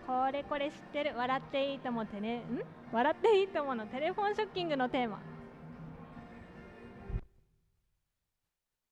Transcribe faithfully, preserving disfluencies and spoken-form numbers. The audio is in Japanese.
これこれ知ってる、笑っていいともテレん笑っていいとものテレフォンショッキングのテーマ。